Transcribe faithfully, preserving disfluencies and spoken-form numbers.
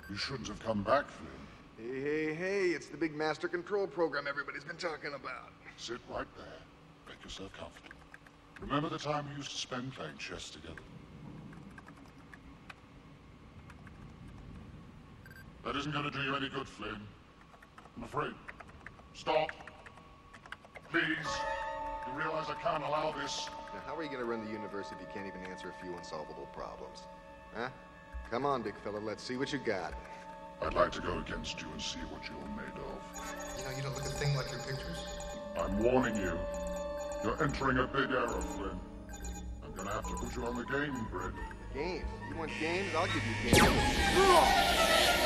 You shouldn't have come back, Flynn. Hey, hey, hey, it's the big master control program everybody's been talking about. Sit right there. Make yourself comfortable. Remember the time we used to spend playing chess together? That isn't going to do you any good, Flynn. I'm afraid. Stop. Please. You realize I can't allow this. Now, how are you going to run the universe if you can't even answer a few unsolvable problems? Huh? Come on, big fella, let's see what you got. I'd like to go against you and see what you're made of. You know, you don't look a thing like your pictures. I'm warning you. You're entering a big error, Flynn. I'm gonna have to put you on the game grid. Games? You want games? I'll give you games.